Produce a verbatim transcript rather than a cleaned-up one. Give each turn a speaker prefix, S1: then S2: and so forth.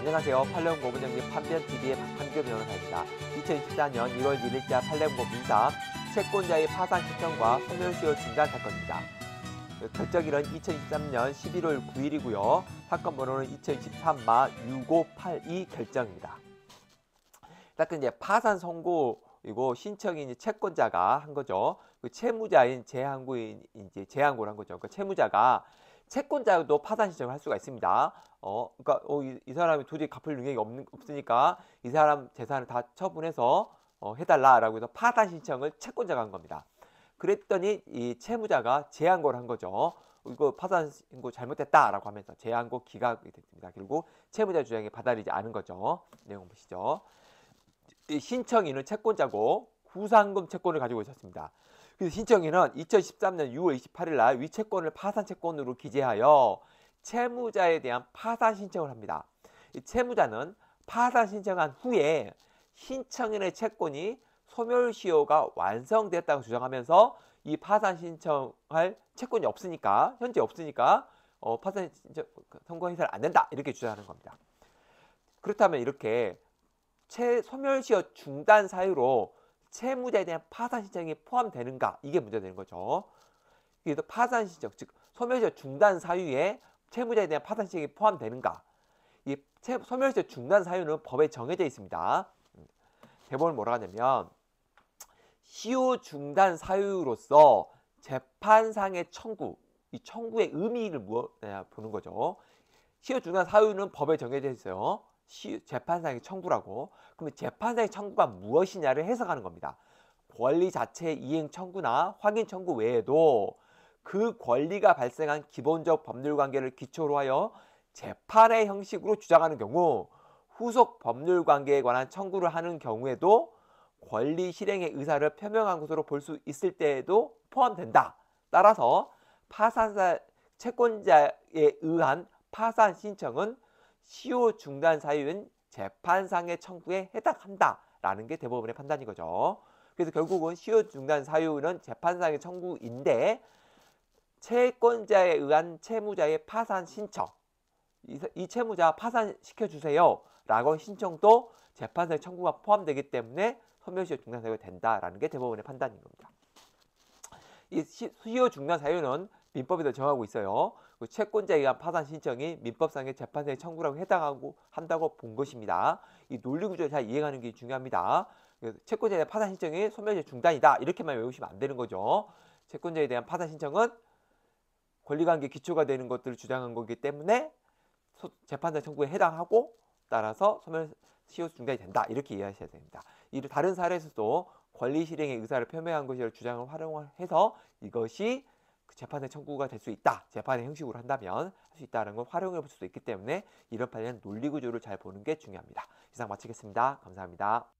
S1: 안녕하세요. 판례원 고문정리 판변티비의 박판규 변호사입니다. 이천이십사 년 일월 일일자 판례원 민사 채권자의 파산 신청과 소멸시효 중단 사건입니다. 결정일은 이천이십삼 년 십일월 구일이고요. 사건 번호는 이천이십삼 마 육오팔이 결정입니다. 일단 이제 파산 선고이고 신청이 이제 채권자가 한 거죠. 그 채무자인 재항고인 이제 재항고를 한 거죠. 그 채무자가 채권자도 파산 신청을 할 수가 있습니다. 어, 그러니까 어, 이, 이 사람이 도저히 갚을 능력이 없는, 없으니까 이 사람 재산을 다 처분해서 어, 해달라라고 해서 파산 신청을 채권자가 한 겁니다. 그랬더니 이 채무자가 재항고를 한 거죠. 이거 파산 신고 잘못됐다라고 하면서 재항고 기각이 됐습니다. 결국 채무자 주장이 받아들이지 않은 거죠. 내용 보시죠. 이 신청인은 채권자고 구상금 채권을 가지고 있었습니다. 그래서 신청인은 이천십삼 년 유월 이십팔일 날 위 채권을 파산 채권으로 기재하여 채무자에 대한 파산 신청을 합니다. 이 채무자는 파산 신청한 후에 신청인의 채권이 소멸시효가 완성됐다고 주장하면서 이 파산 신청할 채권이 없으니까 현재 없으니까 어, 파산 신청 선고해서는 안 된다 이렇게 주장하는 겁니다. 그렇다면 이렇게 채 소멸시효 중단 사유로 채무자에 대한 파산 신청이 포함되는가? 이게 문제되는 거죠. 그래서 파산 신청, 즉 소멸시효 중단 사유에 채무자에 대한 파산 신청이 포함되는가? 이 채, 소멸시효 중단 사유는 법에 정해져 있습니다. 대법원은 뭐라 하냐면 시효 중단 사유로서 재판상의 청구, 이 청구의 의미를 무엇이냐 보는 거죠. 시효 중단 사유는 법에 정해져 있어요. 시, 재판상의 청구라고. 그러면 재판상의 청구가 무엇이냐를 해석하는 겁니다. 권리 자체의 이행 청구나 확인 청구 외에도 그 권리가 발생한 기본적 법률 관계를 기초로 하여 재판의 형식으로 주장하는 경우 후속 법률 관계에 관한 청구를 하는 경우에도 권리 실행의 의사를 표명한 것으로 볼 수 있을 때에도 포함된다. 따라서 파산사 채권자에 의한 파산 신청은 시효 중단 사유인 재판상의 청구에 해당한다라는 게 대법원의 판단인 거죠. 그래서 결국은 시효 중단 사유는 재판상의 청구인데 채권자에 의한 채무자의 파산 신청, 이, 이 채무자 파산시켜주세요 라고 신청도 재판상의 청구가 포함되기 때문에 소멸시효 중단 사유가 된다라는 게 대법원의 판단인 겁니다. 이 시효 중단 사유는 민법에도 정하고 있어요. 그 채권자에 의한 파산 신청이 민법상의 재판상의 청구라고 해당하고 한다고 본 것입니다. 이 논리 구조를 잘 이해하는 게 중요합니다. 채권자에 대한 파산 신청이 소멸시효 중단이다 이렇게만 외우시면 안 되는 거죠. 채권자에 대한 파산 신청은 권리관계 기초가 되는 것들을 주장한 거기 때문에 재판상 청구에 해당하고 따라서 소멸시효 중단이 된다 이렇게 이해하셔야 됩니다. 이 다른 사례에서도 권리 실행의 의사를 표명한 것이라는 주장을 활용해서 이것이 재판의 청구가 될 수 있다. 재판의 형식으로 한다면 할 수 있다는 걸 활용해 볼 수도 있기 때문에 이런 판례는 논리 구조를 잘 보는 게 중요합니다. 이상 마치겠습니다. 감사합니다.